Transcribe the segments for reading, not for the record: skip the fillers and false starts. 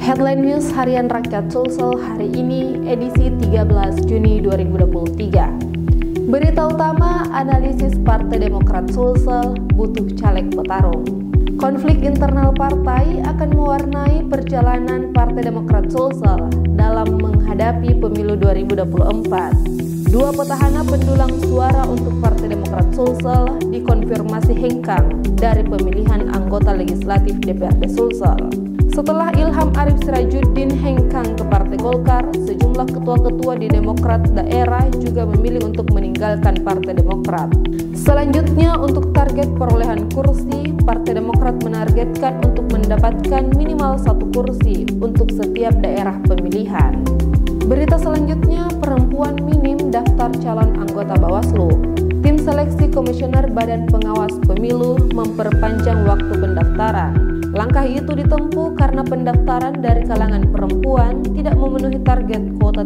Headline News Harian Rakyat Sulsel hari ini edisi 13 Juni 2023. Berita utama, analisis Partai Demokrat Sulsel butuh caleg petarung. Konflik internal partai akan mewarnai perjalanan Partai Demokrat Sulsel dalam menghadapi pemilu 2024. Dua petahana pendulang suara untuk Partai Demokrat Sulsel dikonfirmasi hengkang dari pemilihan anggota legislatif DPRD Sulsel. Setelah Ilham Arif Sirajuddin hengkang ke Partai Golkar, sejumlah ketua-ketua di Demokrat daerah juga memilih untuk meninggalkan Partai Demokrat. Selanjutnya, untuk target perolehan kursi, Partai Demokrat menargetkan untuk mendapatkan minimal 1 kursi untuk setiap daerah pemilihan. Berita selanjutnya, perempuan minim daftar calon anggota Bawaslu. Tim seleksi Komisioner Badan Pengawas Pemilu memperpanjang waktu pendaftaran. Langkah itu ditempuh karena pendaftaran dari kalangan perempuan tidak memenuhi target kuota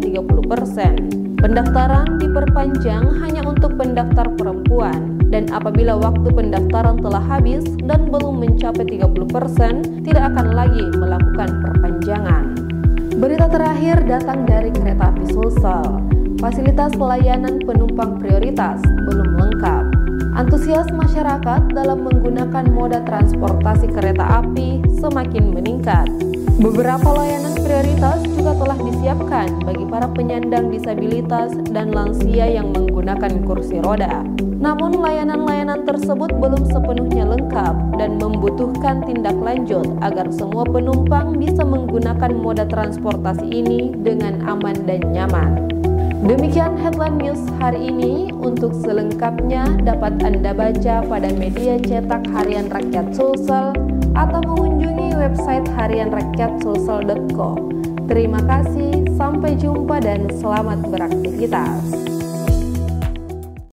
30%. Pendaftaran diperpanjang hanya untuk pendaftar perempuan, dan apabila waktu pendaftaran telah habis dan belum mencapai 30%, tidak akan lagi melakukan perpanjangan. Berita terakhir datang dari Kereta Api Sulsel. Fasilitas layanan penumpang prioritas belum lengkap. Antusias masyarakat dalam menggunakan moda transportasi kereta api semakin meningkat. Beberapa layanan prioritas juga telah disiapkan bagi para penyandang disabilitas dan lansia yang menggunakan kursi roda. Namun layanan-layanan tersebut belum sepenuhnya lengkap dan membutuhkan tindak lanjut agar semua penumpang bisa menggunakan moda transportasi ini dengan aman dan nyaman. Demikian headline news hari ini. Untuk selengkapnya dapat Anda baca pada media cetak Harian Rakyat Sulsel atau mengunjungi website harianrakyatsulsel.co. Terima kasih, sampai jumpa dan selamat beraktivitas.